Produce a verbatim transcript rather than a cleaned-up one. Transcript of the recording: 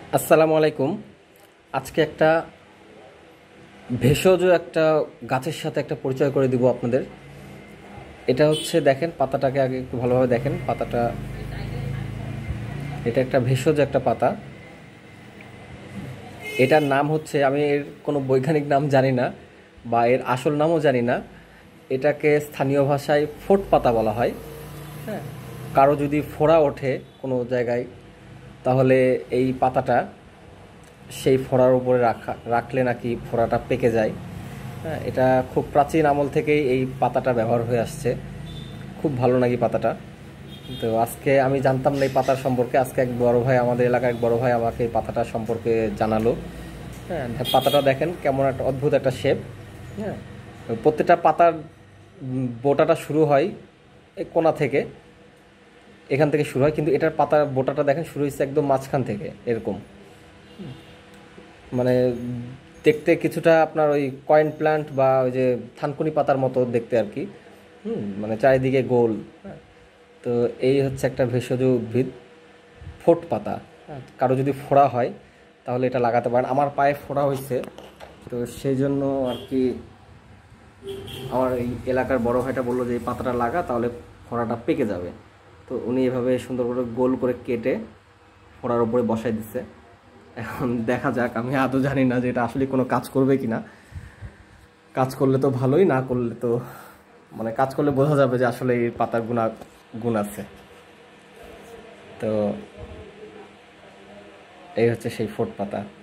আসসালামু আলাইকুম। আজকে একটা ভেষজ একটা গাছের সাথে একটা পরিচয় করে দিব আপনাদের। এটা হচ্ছে, দেখেন পাতাটাকে আগে একটু ভালোভাবে দেখেন পাতাটা। এটা একটা ভেষজ একটা পাতা। এটার নাম হচ্ছে, আমি এর কোনো বৈজ্ঞানিক নাম জানি না বা এর আসল নামও জানি না। এটাকে স্থানীয় ভাষায় ফোট পাতা বলা হয়। হ্যাঁ, কারো যদি ফোড়া ওঠে কোনো জায়গায়, তাহলে এই পাতাটা সেই ফোড়ার উপরে রাখা রাখলে নাকি ফোড়াটা পেকে যায়। হ্যাঁ, এটা খুব প্রাচীন আমল থেকেই এই পাতাটা ব্যবহার হয়ে আসছে। খুব ভালো নাকি পাতাটা। তো আজকে আমি জানতাম না এই পাতার সম্পর্কে। আজকে এক বড় ভাই, আমাদের এলাকার এক বড় ভাই আমাকে এই পাতাটার সম্পর্কে জানালো। হ্যাঁ, পাতাটা দেখেন কেমন একটা অদ্ভুত একটা শেপ। হ্যাঁ, প্রত্যেকটা পাতার উম, বোটাটা শুরু হয় এই কোণা থেকে, এখান থেকে শুরু হয়, কিন্তু এটার পাতার বোটাটা দেখেন শুরু হয়েছে একদম মাঝখান থেকে এরকম। মানে দেখতে কিছুটা আপনার ওই কয়েন প্ল্যান্ট বা ওই যে থানকুনি পাতার মতো দেখতে আর কি। হুম, মানে চারিদিকে গোল। হ্যাঁ, তো এই হচ্ছে একটা ভেষজ উদ্ভিদ, ফোট পাতা। হ্যাঁ, কারো যদি ফোড়া হয় তাহলে এটা লাগাতে পারেন। আমার পায়ে ফোড়া হয়েছে, তো সেই জন্য আর কি আমার এই এলাকার বড় ভাইটা বললো যে এই পাতাটা লাগা, তাহলে ফোড়াটা পেকে যাবে। তো উনি এভাবে সুন্দর করে গোল করে কেটে ফোড়ার উপরে বসাই দিচ্ছে। এখন দেখা যাক, আমি আদৌ জানি না যে এটা আসলে কোনো কাজ করবে কি না। কাজ করলে তো ভালোই, না করলে তো মানে কাজ করলে বোঝা যাবে যে আসলে এই পাতার গুণা গুণ আছে। তো এই হচ্ছে সেই ফোট পাতা।